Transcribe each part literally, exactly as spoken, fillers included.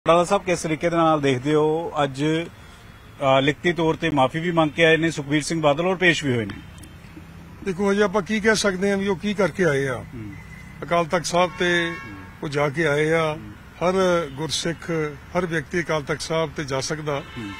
बड़ाला साहब किस तरीके दे नाल देखदे हो अज लिखती तौर पर माफी भी मंग के आए ने सुखबीर सिंह बादल और पेश भी हुए ने। देखो अजे आप की कह सकते हैं भी वो की करके आए आ अकाल तख्त साहब ते वो जाके आए आ। हर गुरसिख हर व्यक्ति अकाल तख्त साहब ते जा सकदा।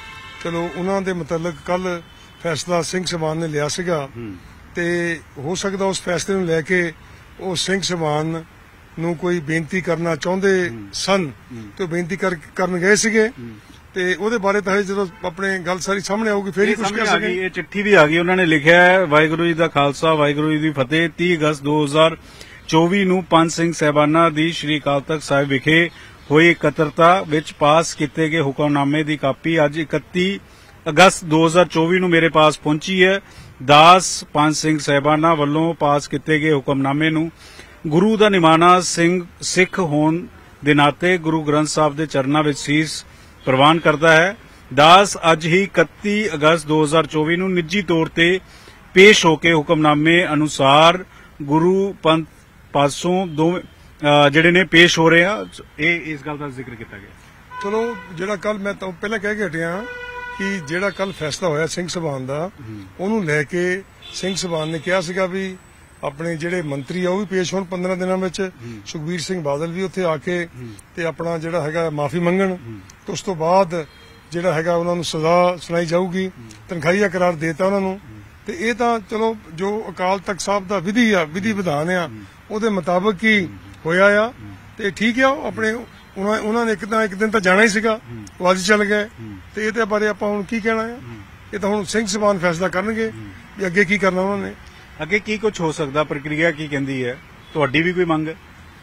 चलो उन्होंने दे मुतलक कल फैसला सिंह समान ने लिया सीगा ते हो सकदा उस फैसले नूं लैके वो सिंह समान ਨੂੰ ਕੋਈ ਬੇਨਤੀ ਕਰਨਾ ਚਾਹੁੰਦੇ ਸਨ ਤੇ ਬੇਨਤੀ ਕਰਨ ਗਏ ਸੀਗੇ ਤੇ ਉਹਦੇ ਬਾਰੇ ਤਾਂ ਜਦੋਂ ਆਪਣੇ ਗੱਲ ਸਾਰੀ ਸਾਹਮਣੇ ਆਊਗੀ ਫੇਰ ਹੀ ਕੁਝ ਕਹਿ ਸਕਾਂਗੇ। ਇਹ ਚਿੱਠੀ ਵੀ ਆ ਗਈ, ਉਹਨਾਂ ਨੇ ਲਿਖਿਆ ਹੈ ਵਾਹਿਗੁਰੂ ਜੀ ਦਾ ਖਾਲਸਾ ਵਾਹਿਗੁਰੂ ਜੀ ਦੀ ਫਤਿਹ। ਤੀਹ ਅਗਸਤ ਦੋ ਹਜ਼ਾਰ ਚੌਵੀ ਨੂੰ ਪੰਜ ਸਿੰਘ ਸਾਹਿਬਾਨਾਂ ਦੀ ਸ਼੍ਰੀ ਅਕਾਲ ਤਖ਼ਤ ਸਾਹਿਬ ਵਿਖੇ ਹੋਈ ਇਕੱਤਰਤਾ ਵਿੱਚ ਪਾਸ ਕੀਤੇ ਗਏ ਹੁਕਮਨਾਮੇ ਦੀ ਕਾਪੀ ਅੱਜ ਇਕੱਤੀ ਅਗਸਤ ਦੋ ਹਜ਼ਾਰ ਚੌਵੀ ਨੂੰ ਮੇਰੇ ਪਾਸ ਪਹੁੰਚੀ ਹੈ। ਦਾਸ ਪੰਜ ਸਿੰਘ ਸਾਹਿਬਾਨਾਂ ਵੱਲੋਂ ਪਾਸ ਕੀਤੇ ਗਏ ਹੁਕਮਨਾਮੇ ਨੂੰ ਗੁਰੂ ਦਾ ਨਿਮਾਣਾ ਸਿੰਘ ਸਿੱਖ ਹੋਣ ਦੇ ਨਾਤੇ ਗੁਰੂ ਗ੍ਰੰਥ ਸਾਹਿਬ ਦੇ ਚਰਨਾਂ ਵਿੱਚ ਸੀਸ ਪ੍ਰਵਾਨ ਕਰਦਾ ਹੈ। ਦਾਸ ਅੱਜ ਹੀ ਇਕੱਤੀ ਅਗਸਤ ਦੋ ਹਜ਼ਾਰ ਚੌਵੀ ਨੂੰ ਨਿੱਜੀ ਤੌਰ ਤੇ ਪੇਸ਼ ਹੋ ਕੇ ਹੁਕਮਨਾਮੇ ਅਨੁਸਾਰ ਗੁਰੂ ਪੰਥ ਪਾਸੋਂ ਦੋਵੇਂ ਜਿਹੜੇ ਨੇ ਪੇਸ਼ ਹੋ ਰਹੇ ਆ। ਇਹ ਇਸ ਗੱਲ ਦਾ ਜ਼ਿਕਰ ਕੀਤਾ ਗਿਆ। ਚਲੋ ਜਿਹੜਾ ਕੱਲ ਮੈਂ ਤਾਂ ਪਹਿਲਾਂ ਕਹਿ ਕੇ ਹਟਿਆ ਕਿ ਜਿਹੜਾ ਕੱਲ ਫੈਸਲਾ ਹੋਇਆ ਸਿੰਘ ਸਭਾਨ ਦਾ ਉਹਨੂੰ ਲੈ ਕੇ ਸਿੰਘ ਸਭਾਨ ਨੇ ਕਿਹਾ ਸੀਗਾ ਵੀ ਆਪਣੇ ਜਿਹੜੇ ਮੰਤਰੀ ਆ ਉਹ ਵੀ ਪੇਸ਼ ਹੋਣ ਪੰਦਰਾਂ ਦਿਨਾਂ ਵਿੱਚ। ਸੁਖਬੀਰ ਸਿੰਘ ਬਾਦਲ ਵੀ ਉੱਥੇ ਆ ਕੇ ਤੇ ਆਪਣਾ ਜਿਹੜਾ ਹੈਗਾ ਮਾਫੀ ਮੰਗਣ ਤੇ ਉਸ ਤੋਂ ਬਾਅਦ ਜਿਹੜਾ ਹੈਗਾ ਉਹਨਾਂ ਨੂੰ ਸਜ਼ਾ ਸੁਣਾਈ ਜਾਊਗੀ। ਤਨਖਾਹੀਆ ਕਰਾਰ ਦੇਤਾ ਉਹਨਾਂ ਨੂੰ ਤੇ ਇਹ ਤਾਂ ਚਲੋ ਜੋ ਅਕਾਲ ਤਖ਼ਤ ਸਾਹਿਬ ਦਾ ਵਿਧੀ ਆ ਵਿਧੀ ਵਿਧਾਨ ਆ ਉਹਦੇ ਮੁਤਾਬਕ ਹੀ ਹੋਇਆ ਆ ਤੇ ਠੀਕ ਆ। ਆਪਣੇ ਉਹਨਾਂ ਨੇ ਇੱਕ ਤਾਂ ਇੱਕ ਦਿਨ ਤਾਂ ਜਾਣਾ ਹੀ ਸੀਗਾ, ਉਹ ਅੱਜ ਚੱਲ ਗਏ ਤੇ ਇਹਦੇ ਬਾਰੇ ਆਪਾਂ ਹੁਣ ਕੀ ਕਹਿਣਾ ਆ। ਇਹ ਤਾਂ ਹੁਣ ਸਿੰਘ ਸਭਾਨ ਫੈਸਲਾ ਕਰਨਗੇ ਵੀ ਅੱਗੇ ਕੀ ਕਰਨਾ ਉਹਨਾਂ ਨੇ। ਅੱਗੇ ਕੀ ਕੁਝ ਹੋ ਸਕਦਾ, ਪ੍ਰਕਿਰਿਆ ਕੀ ਕਹਿੰਦੀ ਹੈ? ਤੁਹਾਡੀ ਵੀ ਕੋਈ ਮੰਗ?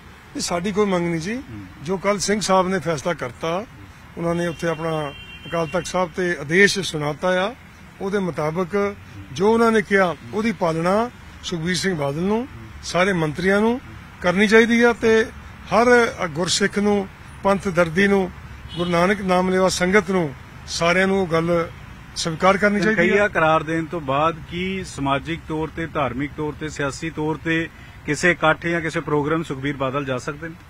ਸਾਡੀ ਕੋਈ ਮੰਗ ਨਹੀਂ ਜੀ। ਜੋ ਕੱਲ ਸਿੰਘ ਸਾਹਿਬ ਨੇ ਫੈਸਲਾ ਕਰਤਾ ਉਹਨਾਂ ਨੇ ਉੱਥੇ ਆਪਣਾ ਅਕਾਲ ਤਖ਼ਤ ਸਾਹਿਬ ਤੇ ਆਦੇਸ਼ ਸੁਣਾਤਾ ਆ ਉਹਦੇ ਮੁਤਾਬਕ ਜੋ ਉਹਨਾਂ ਨੇ ਕਿਹਾ ਉਹਦੀ ਪਾਲਣਾ ਸੁਖਬੀਰ ਸਿੰਘ ਬਾਦਲ ਨੂੰ ਸਾਰੇ ਮੰਤਰੀਆਂ ਨੂੰ ਕਰਨੀ ਚਾਹੀਦੀ ਆ ਤੇ ਹਰ ਗੁਰਸਿੱਖ ਨੂੰ ਪੰਥ ਦਰਦੀ ਨੂੰ ਗੁਰੂ ਨਾਨਕ ਨਾਮ ਲੈਵਾ ਸੰਗਤ ਨੂੰ ਸਾਰਿਆਂ ਨੂੰ ਗੱਲ ਸਵੀਕਾਰ ਕਰਨੀ ਚਾਹੀਦੀ ਹੈ। ਤਨਖਾਹੀਆ ਕਰਾਰ ਦੇਣ ਤੋਂ ਬਾਅਦ ਕੀ ਸਮਾਜਿਕ ਤੌਰ ਤੇ ਧਾਰਮਿਕ ਤੌਰ ਤੇ ਸਿਆਸੀ ਤੌਰ ਤੇ ਕਿਸੇ ਇਕੱਠ ਜਾਂ ਕਿਸੇ ਪ੍ਰੋਗਰਾਮ ਸੁਖਬੀਰ ਬਾਦਲ ਜਾ ਸਕਦੇ ਨੇ?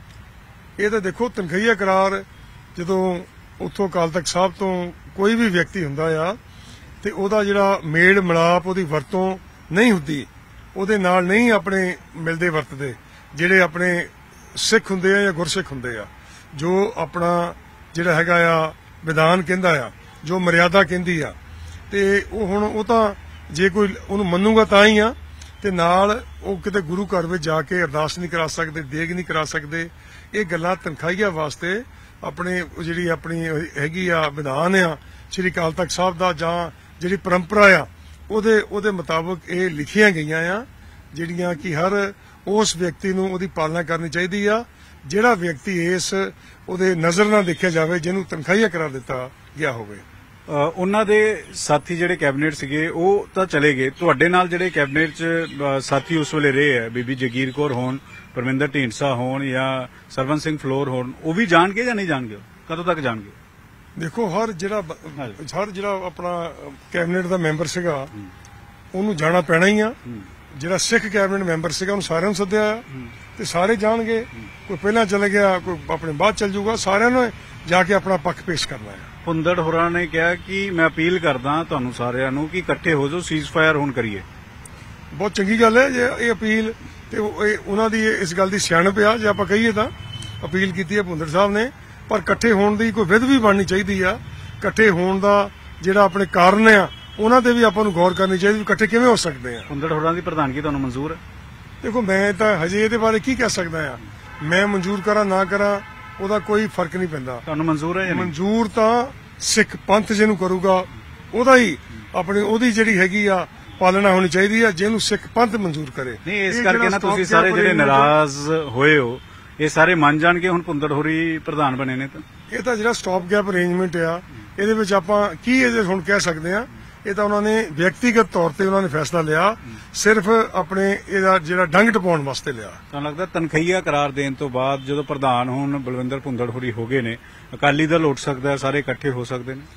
ਇਹ ਤਾਂ ਦੇਖੋ ਤਨਖਾਹੀਆ ਕਰਾਰ ਜਦੋਂ ਉੱਥੋਂ ਅਕਾਲ ਤਖ਼ਤ ਸਾਹਿਬ ਤੋਂ ਕੋਈ ਵੀ ਵਿਅਕਤੀ ਹੁੰਦਾ ਆ ਤੇ ਉਹਦਾ ਜਿਹੜਾ ਮੇਲ ਮਿਲਾਪ ਉਹਦੀ ਵਰਤੋਂ ਨਹੀਂ ਹੁੰਦੀ, ਉਹਦੇ ਨਾਲ ਨਹੀਂ ਆਪਣੇ ਮਿਲਦੇ ਵਰਤਦੇ ਜਿਹੜੇ ਆਪਣੇ ਸਿੱਖ ਹੁੰਦੇ ਆ ਜਾਂ ਗੁਰਸਿੱਖ ਹੁੰਦੇ ਆ। ਜੋ ਆਪਣਾ ਜਿਹੜਾ ਹੈਗਾ ਆ ਵਿਧਾਨ ਕਹਿੰਦਾ ਆ ਜੋ ਮਰਿਆਦਾ ਕਹਿੰਦੀ ਆ ਤੇ ਉਹ ਹੁਣ ਉਹ ਤਾਂ ਜੇ ਕੋਈ ਉਹਨੂੰ ਮੰਨੂਗਾ ਤਾਂ ਹੀ ਆ ਤੇ ਨਾਲ ਉਹ ਕਿਤੇ ਗੁਰੂ ਘਰ ਵਿੱਚ ਜਾ ਕੇ ਅਰਦਾਸ ਨਹੀਂ ਕਰਾ ਸਕਦੇ, ਦੇਗ ਨਹੀਂ ਕਰਾ ਸਕਦੇ। ਇਹ ਗੱਲਾਂ ਤਨਖਾਹੀਆ ਵਾਸਤੇ ਆਪਣੇ ਜਿਹੜੀ ਆਪਣੀ ਹੈਗੀ ਆ ਵਿਧਾਨ ਆ ਸ੍ਰੀ ਅਕਾਲ ਤਖ਼ਤ ਸਾਹਿਬ ਦਾ ਜਾਂ ਜਿਹੜੀ ਪਰੰਪਰਾ ਆ ਉਹਦੇ ਉਹਦੇ ਮੁਤਾਬਕ ਇਹ ਲਿਖੀਆਂ ਗਈਆਂ ਆ ਜਿਹੜੀਆਂ ਕਿ ਹਰ ਉਸ ਵਿਅਕਤੀ ਨੂੰ ਉਹਦੀ ਪਾਲਣਾ ਕਰਨੀ ਚਾਹੀਦੀ ਆ ਜਿਹੜਾ ਵਿਅਕਤੀ ਇਸ ਉਹਦੇ ਨਜ਼ਰ ਨਾਲ ਦੇਖਿਆ ਜਾਵੇ ਜਿਹਨੂੰ ਤਨਖਾਹੀਆ ਕਰਾਰ ਦਿੱਤਾ ਗਿਆ ਹੋਵੇ। ਉਹਨਾਂ ਦੇ ਸਾਥੀ ਜਿਹੜੇ ਕੈਬਨਿਟ ਸੀਗੇ ਉਹ ਤਾਂ ਚਲੇ ਗਏ, ਤੁਹਾਡੇ ਨਾਲ ਜਿਹੜੇ ਕੈਬਨਿਟ ਚ ਸਾਥੀ ਉਸ ਵੇਲੇ ਰਹੇ ਆ ਬੀਬੀ ਜਗੀਰ ਕੌਰ ਹੋਣ, ਪਰਮਿੰਦਰ ਢੀਂਡਸਾ ਹੋਣ ਜਾਂ ਸਰਵਨ ਸਿੰਘ ਫਲੋਰ ਹੋਣ, ਉਹ ਵੀ ਜਾਣਗੇ ਜਾਂ ਨਹੀਂ ਜਾਣਗੇ? ਕਦੋਂ ਤੱਕ ਜਾਣਗੇ? ਦੇਖੋ ਹਰ ਜਿਹੜਾ ਹਰ ਜਿਹੜਾ ਆਪਣਾ ਕੈਬਨਿਟ ਦਾ ਮੈਂਬਰ ਸੀਗਾ ਉਹਨੂੰ ਜਾਣਾ ਪੈਣਾ ਹੀ ਆ। ਜਿਹੜਾ ਸਿੱਖ ਕੈਬਨਿਟ ਮੈਂਬਰ ਸੀਗਾ ਉਹਨੂੰ ਸਾਰਿਆਂ ਨੂੰ ਸੱਦਿਆ ਆ ਤੇ ਸਾਰੇ ਜਾਣਗੇ। ਕੋਈ ਪਹਿਲਾਂ ਚਲੇ ਗਿਆ, ਕੋਈ ਆਪਣੇ ਬਾਅਦ ਚੱਲ ਜਾਊਗਾ। ਸਾਰਿਆਂ ਨੂੰ ਜਾ ਕੇ ਆਪਣਾ ਪੱਖ ਪੇਸ਼ ਕਰਨਾ ਹੈ। ਭੁੰਦੜ ਹੋਰਾਂ ਨੇ ਕਿਹਾ ਕਿ ਮੈਂ ਅਪੀਲ ਕਰਦਾ ਤੁਹਾਨੂੰ ਸਾਰਿਆਂ ਨੂੰ ਕਿ ਇਕੱਠੇ ਹੋ ਜਾਓ, ਸੀਜ਼ ਫਾਇਰ ਹੁਣ ਕਰੀਏ। ਬਹੁਤ ਚੰਗੀ ਗੱਲ ਹੈ ਜੇ ਇਹ ਅਪੀਲ ਤੇ ਉਹਨਾਂ ਦੀ ਇਸ ਗੱਲ ਦੀ ਸਿਆਣਪ ਆ ਜੇ ਆਪਾਂ ਕਹੀਏ ਤਾਂ ਅਪੀਲ ਕੀਤੀ ਹੈ ਭੁੰਦੜ ਸਾਹਿਬ ਨੇ, ਪਰ ਇਕੱਠੇ ਹੋਣ ਦੀ ਕੋਈ ਵਿਧ ਵੀ ਬਣਨੀ ਚਾਹੀਦੀ ਆ। ਇਕੱਠੇ ਹੋਣ ਦਾ ਜਿਹੜਾ ਆਪਣੇ ਕਾਰਨ ਆ ਉਹਨਾਂ ਤੇ ਵੀ ਆਪਾਂ ਨੂੰ ਗੌਰ ਕਰਨੀ ਚਾਹੀਦੀ, ਇਕੱਠੇ ਕਿਵੇਂ ਹੋ ਸਕਦੇ ਆ। ਭੁੰਦੜ ਹੋਰਾਂ ਦੀ ਪ੍ਰਧਾਨਗੀ ਤੁਹਾਨੂੰ ਮਨਜ਼ੂਰ ਹੈ? ਦੇਖੋ ਮੈਂ ਤਾਂ ਹਜੇ ਇਹਦੇ ਬਾਰੇ ਕੀ ਕਹਿ ਸਕਦਾ ਆ। ਮੈਂ ਮਨਜ਼ੂਰ ਕਰਾਂ ਨਾ ਕਰਾਂ ਉਹਦਾ ਕੋਈ ਫਰਕ ਨਹੀਂ ਪੈਂਦਾ। ਤੁਹਾਨੂੰ ਮਨਜ਼ੂਰ ਹੈ? ਮਨਜ਼ੂਰ ਤਾਂ ਸਿੱਖ ਪੰਥ ਜਿਹਨੂੰ ਕਰੂਗਾ ਉਹਦਾ ਹੀ ਆਪਣੀ ਉਹਦੀ ਜਿਹੜੀ ਹੈਗੀ ਆ ਪਾਲਣਾ ਹੋਣੀ ਚਾਹੀਦੀ ਆ ਜਿਹਨੂੰ ਸਿੱਖ ਪੰਥ ਮਨਜ਼ੂਰ ਕਰੇ। ਨਹੀਂ ਇਸ ਕਰਕੇ ਨਾ ਤੁਸੀਂ ਸਾਰੇ ਜਿਹੜੇ ਨਾਰਾਜ਼ ਹੋਏ ਹੋ ਇਹ ਸਾਰੇ ਮੰਨ ਜਾਣ ਕੇ ਹੁਣ ਭੁੰਦੜ ਹੋਰੀ ਪ੍ਰਧਾਨ ਬਣੇ ਨੇ। ਤਾਂ ਇਹ ਤਾਂ ਜਿਹੜਾ ਸਟਾਪ ਗੈਪ ਅਰੇਂਜਮੈਂਟ ਆ ਇਹਦੇ ਵਿੱਚ ਆਪਾਂ ਕੀ ਇਹਦੇ ਹੁਣ ਕਹਿ ਸਕਦੇ ਆ। ਇਹ ਤਾਂ ਉਹਨਾਂ ਨੇ ਵਿਅਕਤੀਗਤ ਤੌਰ ਤੇ ਉਹਨਾਂ ਨੇ ਫੈਸਲਾ ਲਿਆ, ਸਿਰਫ ਆਪਣੇ ਇਹਦਾ ਜਿਹੜਾ ਡੰਗ ਟਪਾਉਣ ਵਾਸਤੇ ਲਿਆ। ਤੁਹਾਨੂੰ ਲੱਗਦਾ ਤਨਖਾਹੀਆ ਕਰਾਰ ਦੇਣ ਤੋਂ ਬਾਅਦ ਜਦੋਂ ਪ੍ਰਧਾਨ ਹੁਣ ਬਲਵਿੰਦਰ ਭੁੰਦੜ ਹੋਰੀ ਹੋ ਗਏ ਨੇ ਅਕਾਲੀ ਦਲ ਉੱਠ ਸਕਦਾ, ਸਾਰੇ ਇਕੱਠੇ ਹੋ ਸਕਦੇ ਨੇ?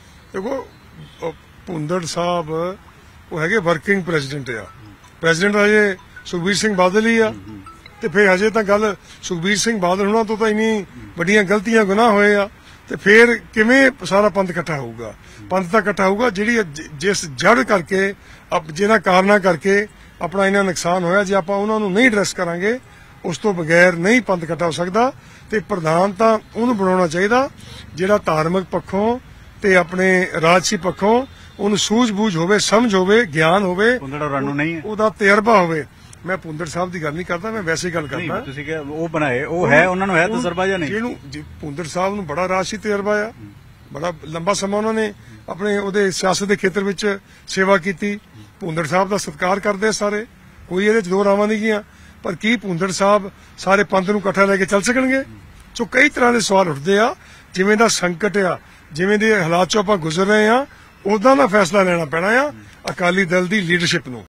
ਦੇਖੋ ਭੁੰਦੜ ਸਾਹਿਬ ਉਹ ਹੈਗੇ ਵਰਕਿੰਗ ਪ੍ਰੈਜ਼ੀਡੈਂਟ ਆ, ਪ੍ਰੈਜ਼ੀਡੈਂਟ ਹਜੇ ਸੁਖਬੀਰ ਸਿੰਘ ਬਾਦਲ ਹੀ ਆ ਤੇ ਫਿਰ ਹਜੇ ਤਾਂ ਗੱਲ ਸੁਖਬੀਰ ਸਿੰਘ ਬਾਦਲ ਹੁਣਾਂ ਤੋਂ ਤਾਂ ਇੰਨੀ ਵੱਡੀਆਂ ਗਲਤੀਆਂ ਗੁਨਾਹ ਹੋਏ ਆ ਤੇ ਫਿਰ ਕਿਵੇਂ ਸਾਰਾ ਪੰਥ ਇਕੱਠਾ ਹੋਊਗਾ? ਪੰਥ ਤਾਂ ਇਕੱਠਾ ਹੋਊਗਾ ਜਿਹੜੀ ਜ- ਜਿਸ ਜੜ ਕਰਕੇ ਅਪ- ਜਿਹਨਾਂ ਕਾਰਨਾਂ ਕਰਕੇ ਆਪਣਾ ਇਹਨਾਂ ਨੁਕਸਾਨ ਹੋਇਆ, ਜੇ ਆਪਾਂ ਉਹਨਾਂ ਨੂੰ ਨਹੀਂ ਐਡਰੈਸ ਕਰਾਂਗੇ ਉਸ ਤੋਂ ਬਗੈਰ ਨਹੀਂ ਪੰਥ ਇਕੱਠਾ ਹੋ ਸਕਦਾ। ਤੇ ਪ੍ਰਧਾਨ ਤਾਂ ਉਹਨੂੰ ਬਣਾਉਣਾ ਚਾਹੀਦਾ ਜਿਹੜਾ ਧਾਰਮਿਕ ਪੱਖੋਂ ਤੇ ਆਪਣੇ ਰਾਜਸੀ ਪੱਖੋਂ ਉਹਨੂੰ ਸੂਝ-ਬੂਝ ਹੋਵੇ, ਸਮਝ ਹੋਵੇ, ਗਿਆਨ ਹੋਵੇ, ਭੁੰਦੜ ਹੋਰਾਂ ਨੂੰ ਨਹੀਂ ਹੈ। ਉਹਦਾ ਤਜਰਬਾ ਹੋਵੇ। ਮੈਂ ਭੁੰਦੜ ਸਾਹਿਬ ਦੀ ਗੱਲ ਨਹੀਂ ਕਰਦਾ, ਮੈਂ ਵੈਸੇ ਹੀ ਗੱਲ ਨਹੀਂ ਕਰਦਾ। ਤੁਸੀਂ ਕਿਹਾ ਉਹ ਬਣਾਏ, ਉਹ ਹੈ, ਉਹਨਾਂ ਨੂੰ ਹੈ ਤਜਰਬਾ ਜਾਂ ਨਹੀਂ? ਜਿਹਨੂੰ ਜੀ ਭੁੰਦੜ ਸਾਹਿਬ ਨੂੰ ਬੜਾ ਰਾਜਸੀ ਤਜਰਬਾ ਆ, ਬੜਾ ਲੰਬਾ ਸਮਾਂ ਉਹਨਾਂ ਨੇ ਆਪਣੇ ਉਹਦੇ ਸਿਆਸਤ ਦੇ ਖੇਤਰ ਵਿੱਚ ਸੇਵਾ ਕੀਤੀ। ਭੁੰਦੜ ਸਾਹਿਬ ਦਾ ਸਤਿਕਾਰ ਕਰਦੇ ਆ ਸਾਰੇ, ਕੋਈ ਇਹਦੇ ਚ ਦੋ ਰਾਵਾਂ ਨਹੀਂ ਗੀਆਂ। ਪਰ ਕੀ ਭੁੰਦੜ ਸਾਹਿਬ ਸਾਰੇ ਪੰਥ ਨੂੰ ਇਕੱਠਾ ਲੈ ਕੇ ਚੱਲ ਸਕਣਗੇ? ਸੋ ਕਈ ਤਰ੍ਹਾਂ ਦੇ ਸਵਾਲ ਉੱਠਦੇ ਆ। ਜਿਵੇਂ ਦਾ ਸੰਕਟ ਆ, ਜਿਵੇਂ ਦੇ ਹਾਲਾਤ ਚੋਂ ਆਪਾਂ ਗੁਜ਼ਰ ਰਹੇ ਆ, ਉਦਾਂ ਦਾ ਫੈਸਲਾ ਲੈਣਾ ਪੈਣਾ ਆ ਅਕਾਲੀ ਦਲ ਦੀ ਲੀਡਰਸ਼ਿਪ ਨੂੰ।